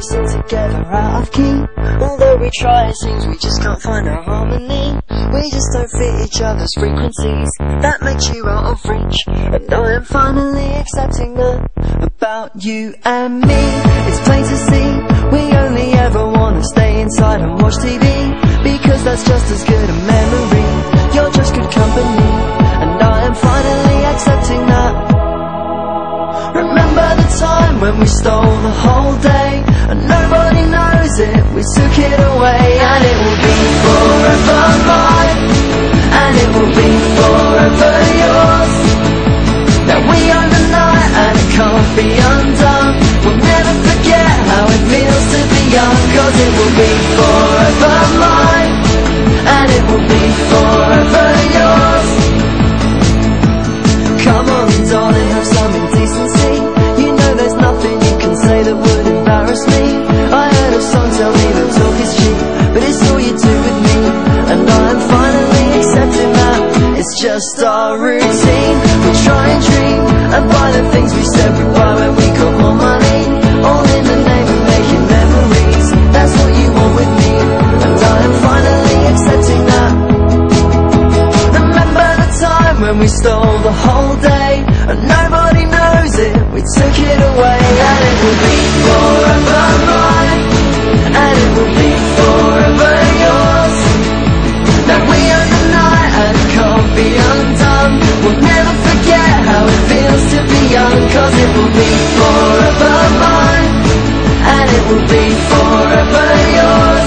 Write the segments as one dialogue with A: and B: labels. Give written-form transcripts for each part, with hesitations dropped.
A: sing together out of key. Although we try, it seems we just can't find our harmony. We just don't fit each other's frequencies. That makes you out of reach, and I am finally accepting that about you and me. It's plain to see, we only ever wanna stay inside and watch TV, because that's just as good a memory. You're just good company, and I am finally accepting that. Remember the time when we stole the whole day, and nobody knows it, we took it away. And it will be forever mine, and it will be forever yours. Now we own the night and it can't be undone. We'll never forget how it feels to be young, cause it will be forever mine, and it will be forever yours. Come on darling, have some indecency. You know there's nothing you can say that would embarrass me. I heard a song tell me that talk is cheap, but it's all you do with me, and I'm finally accepting that it's just our routine. We try and dream and buy the things we said we'd buy when we got more money, all in the name of making memories. That's what you want with me, and I am finally accepting that. Remember the time when we stole the whole day, and nobody knows it, we took it away. And it will be forever mine, and it will be forever yours. Now we own the night and it can't be undone. We'll never forget how it feels to be young, cause it will be forever mine, and it will be forever yours.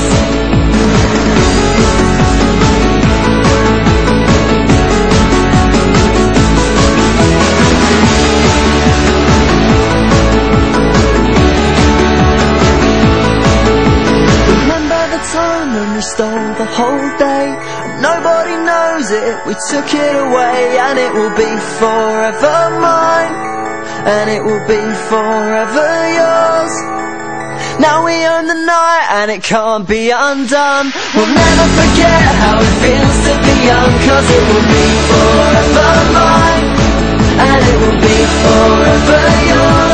A: We stole the whole day, and nobody knows it, we took it away. And it will be forever mine, and it will be forever yours. Now we own the night and it can't be undone. We'll never forget how it feels to be young, cause it will be forever mine, and it will be forever yours.